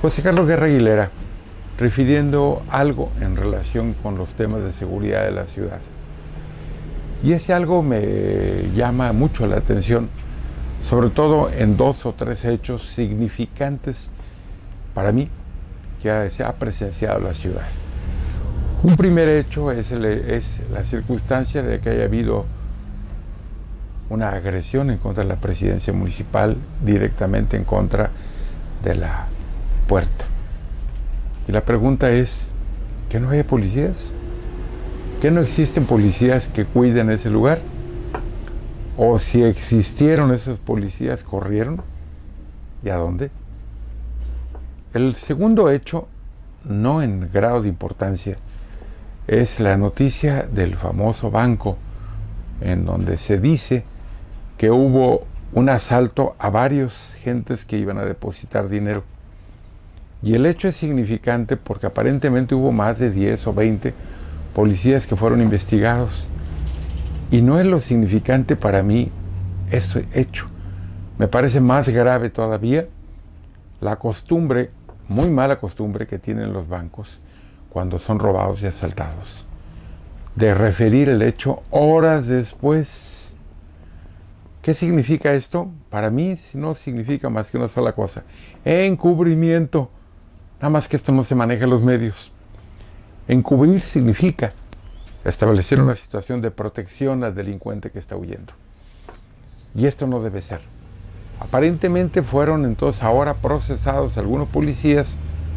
José Carlos Guerra Aguilera, refiriendo algo en relación con los temas de seguridad de la ciudad. Y ese algo me llama mucho la atención, sobre todo en 2 o 3 hechos significantes para mí que se ha presenciado en la ciudad. Un primer hecho es la circunstancia de que haya habido una agresión en contra de la presidencia municipal, directamente en contra de la puerta. Y la pregunta es, ¿que no haya policías? ¿Que no existen policías que cuiden ese lugar? ¿O si existieron esos policías, corrieron? ¿Y a dónde? El segundo hecho, no en grado de importancia, es la noticia del famoso banco, en donde se dice que hubo un asalto a varios gentes que iban a depositar dinero. Y el hecho es significante porque aparentemente hubo más de 10 o 20 policías que fueron investigados. Y no es lo significante para mí ese hecho. Me parece más grave todavía la costumbre, muy mala costumbre que tienen los bancos cuando son robados y asaltados, de referir el hecho horas después. ¿Qué significa esto? Para mí no significa más que una sola cosa: encubrimiento. Nada más que esto no se maneja en los medios. Encubrir significa establecer una situación de protección al delincuente que está huyendo. Y esto no debe ser. Aparentemente fueron entonces ahora procesados algunos policías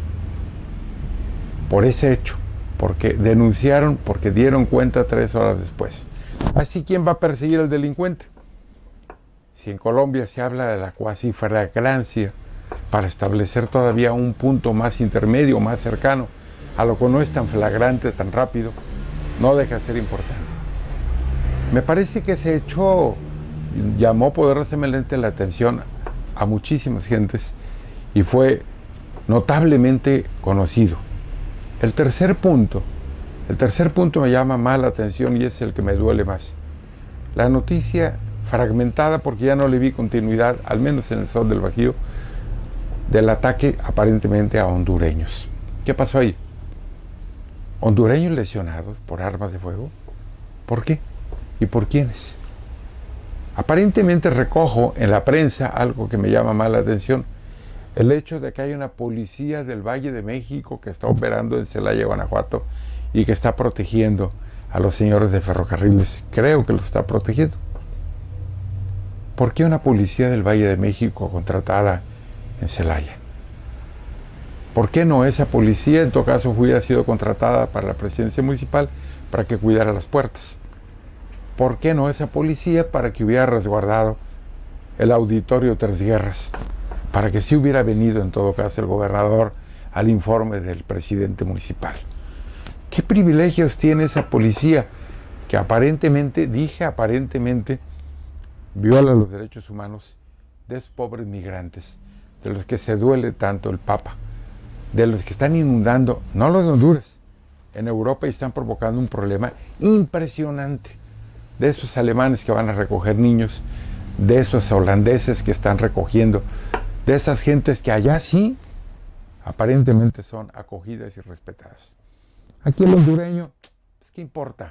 por ese hecho, porque denunciaron, porque dieron cuenta 3 horas después. Así, ¿quién va a perseguir al delincuente? Si en Colombia se habla de la cuasi flagrancia para establecer todavía un punto más intermedio, más cercano a lo que no es tan flagrante, tan rápido, no deja de ser importante. Me parece que ese hecho llamó poderosamente la atención a muchísimas gentes y fue notablemente conocido. El tercer punto me llama más la atención y es el que me duele más. La noticia fragmentada, porque ya no le vi continuidad, al menos en el Sol del Bajío, del ataque aparentemente a hondureños. ¿Qué pasó ahí? ¿Hondureños lesionados por armas de fuego? ¿Por qué? ¿Y por quiénes? Aparentemente recojo en la prensa algo que me llama más la atención: el hecho de que hay una policía del Valle de México que está operando en Celaya, Guanajuato, y que está protegiendo a los señores de ferrocarriles. Creo que los está protegiendo. ¿Por qué una policía del Valle de México contratada en Celaya? ¿Por qué no esa policía, en todo caso, hubiera sido contratada para la presidencia municipal para que cuidara las puertas? ¿Por qué no esa policía para que hubiera resguardado el auditorio Tres Guerras? Para que sí hubiera venido, en todo caso, el gobernador al informe del presidente municipal. ¿Qué privilegios tiene esa policía que aparentemente, viola los derechos humanos de esos pobres migrantes, de los que se duele tanto el Papa, de los que están inundando, no los de Honduras, en Europa, y están provocando un problema impresionante, de esos alemanes que van a recoger niños, de esos holandeses que están recogiendo, de esas gentes que allá sí aparentemente son acogidas y respetadas. Aquí el hondureño, pues, ¿qué importa?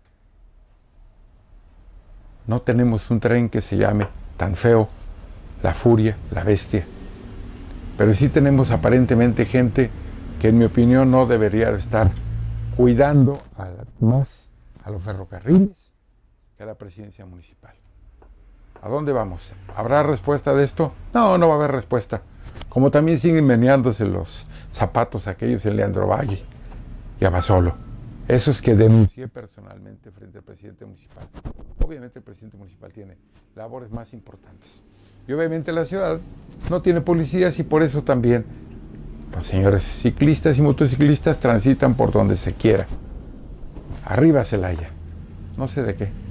No tenemos un tren que se llame tan feo La Furia, La Bestia, pero sí tenemos aparentemente gente que, en mi opinión, no debería estar cuidando más a los ferrocarriles que a la presidencia municipal. ¿A dónde vamos? ¿Habrá respuesta de esto? No, no va a haber respuesta. Como también siguen meneándose los zapatos aquellos en Leandro Valle y Abasolo. Esos que denuncié personalmente frente al presidente municipal. Obviamente el presidente municipal tiene labores más importantes. Y obviamente la ciudad no tiene policías, y por eso también los señores ciclistas y motociclistas transitan por donde se quiera. Arriba Celaya. No sé de qué.